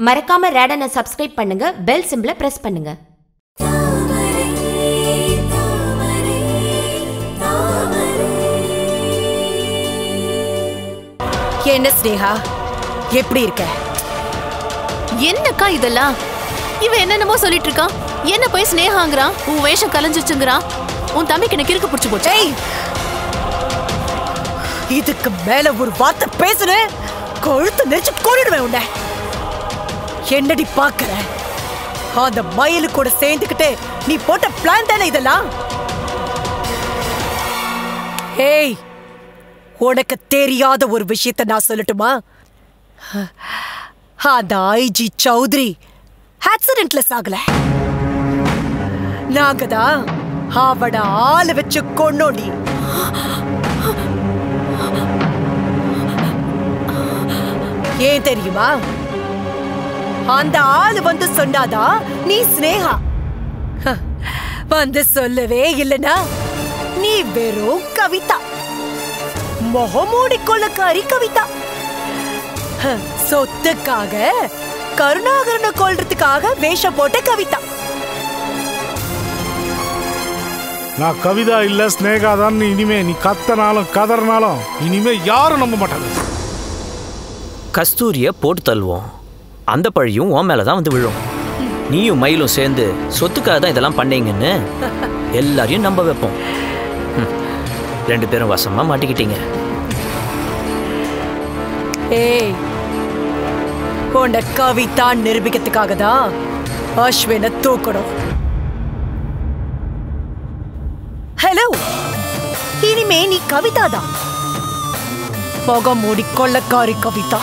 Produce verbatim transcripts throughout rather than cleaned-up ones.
மறக்காம ரேடனை சப்ஸ்கிரைப் பண்ணுங்க, பெல் சிம்பிளை பிரஸ் பண்ணுங்க. என்ன ஸ்னேகா, எப்படி இருக்க? என்னக்கா இதெல்லாம்? இவன் என்னென்னமோ சொல்லிட்டு இருக்கான். என்ன போய் ஸ்னேகாங்கிறான், உன் வேஷம் கலைஞ்சிச்சுங்கிறான். உன் தம்பிக்கு எனக்கு இருக்கு பிடிச்சு போச்சு. இதுக்கு மேல ஒரு வார்த்தை பேசுன கொழுத்து நெரிச்சு கொன்னிடுவேன் உன்னை. என்னடி பாக்குற? அந்த மயிலு கூட சேர்ந்துக்கிட்டு நீ போட்ட பிளான் தானே இதெல்லாம்? ஏய், உனக்கு தெரியாத ஒரு விஷயத்தை நான் சொல்லட்டுமா? அந்த ஐஜி சௌத்ரி ஆக்சிடென்ட்ல சாகல. நாங்க தான் அவட ஆளு வச்சு கொன்னோடி. ஏன் தெரியுமா? அந்த ஆளு வந்து சொன்னாதான் நீ ஸ்னேகா. வந்து சொல்லவே இல்லைனா நீ வெறும் கவிதா, முகமூடி கொள்ளக்காரி கவிதா. சொத்துக்காக கருணாகரனை கொல்றதுக்காக வேஷம் போட்ட கவிதா. நான் கவிதா இல்ல ஸ்னேகா தான். இனிமே நீ கத்தனாலும் கதறனாலும் இனிமே யாரும் நம்ப மாட்டாங்க. கஸ்தூரிய போட்டு தள்ளுவோம், அந்த பழியும் உன் மேலதான் வந்து விழும். நீயும் மயிலும் சேர்ந்து சொத்துக்காக தான் இதெல்லாம் பண்ணீங்கன்னு எல்லாரையும் நம்ப வைப்போம். ரெண்டு பேரும் வசமா மாட்டிக்கிட்டீங்க. ஏய், உன்னை கவிதா நிரூபிக்கிறதுக்காக தான் அஸ்வினை தூக்கணும். ஹலோ, இனிமே நீ கவிதா தான். முகமூடி கொள்ளக்காரி கவிதா.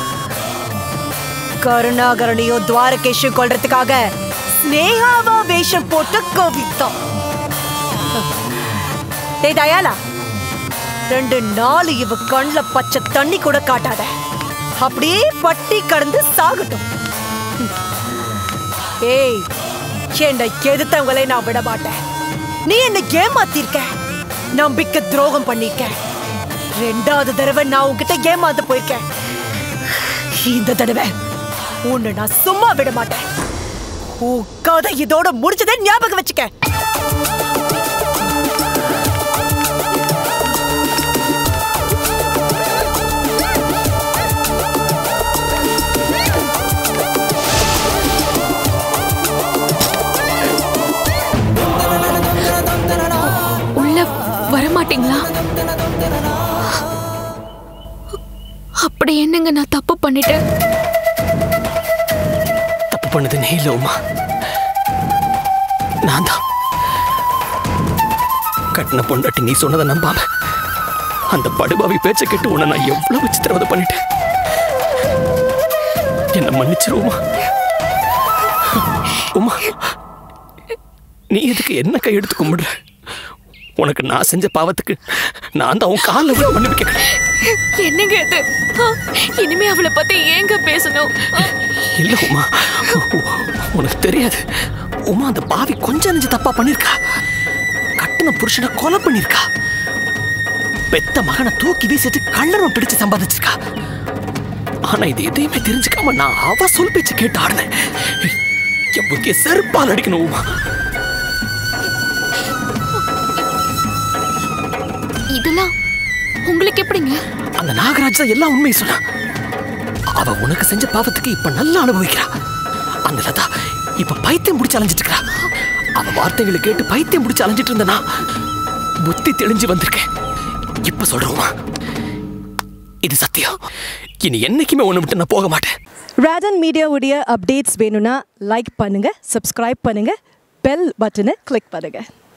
கருணாகரனையும் துவாரகேஷும் கொல்றதுக்காக ஸ்னேகாவா வேஷம் போட்ட கவிதா. டேய் தயாலா, ரெண்டு நாள் இவ கண்ல பச்சை தண்ணி கூட காட்டாத. அப்படியே பட்டி கடந்து சாகட்டும். ஏய், என்னை எதிர்த்தவங்களை நான் விட மாட்டேன். நீ என்ன ஏமாத்திருக்க, நம்பிக்கை துரோகம் பண்ணிருக்க. ரெண்டாவது தடவை நான் உன்கிட்ட ஏமாந்து போயிருக்கேன். இந்த தடவை உன்னை நான் சும்மா விட மாட்டேன். உன் கதை இதோட முடிச்சதை ஞாபகம் வச்சுக்க. உள்ள வரமாட்டீங்களா? அப்படி என்னங்க நான் தப்பு பண்ணிட்டேன்? தப்பு பண்ணது நீ இல்ல உமா, நான் தான். கட்டின பொண்டாட்டி நீ சொன்னதை நம்பாம அந்த படுபாவி பேச்சை கேட்டு உன்னை நான் எவ்வளவு சித்திரவதை பண்ணிட்டேன். என்ன மன்னிச்சிரு உமா. உமா, நீ எதுக்கு என்ன கையெடுத்து கும்பிடுற? உனக்கு நான் செஞ்ச பாவத்துக்கு நான் தான் உன் காலில் விட மன்னிப்பு கேட்கிறேன். என்னங்க இது? இனிமே அவளை பத்தி ஏங்க பேசணும்? இல்ல உமா, உனக்கு தெரியாது. உமா அந்த பாவி கொஞ்சம் நெஞ்சு தப்பா பண்ணிருக்கா. கட்டின புருஷனை கொலை பண்ணிருக்கா. பெத்த மகனை தூக்கி வீசிட்டு கள்ளரம் பிடிச்சு சம்பாதிச்சிருக்கா. ஆனா இது எதையுமே தெரிஞ்சுக்காம நான் அவ சொல் பேச்சு கேட்டு ஆடுனேன். என் புத்திய செருப்பால் அடிக்கணும் உமா. இதெல்லாம் உங்களுக்கு எப்படிங்க? அந்த நாகராஜ் தான் எல்லாம் உண்மையை சொன்னா. அவ உனக்கு செஞ்ச பாவத்துக்கு இப்ப நல்லா அனுபவிக்கிறா. அந்த லதா இப்ப பைத்தியம் பிடிச்சு அலைஞ்சிட்டு இருக்கா. அவ வார்த்தைகளை கேட்டு பைத்தியம் பிடிச்சு அலைஞ்சிட்டு இருந்தனா புத்தி தெளிஞ்சு வந்திருக்கேன். இப்ப சொல்றோமா, இது சத்தியம். இனி என்னைக்குமே ஒண்ணு விட்டு நான் போக மாட்டேன். ராடன் மீடியாவுடைய அப்டேட்ஸ் வேணும்னா லைக் பண்ணுங்க, சப்ஸ்கிரைப் பண்ணுங்க, பெல் பட்டனை கிளிக் பண்ணுங்க.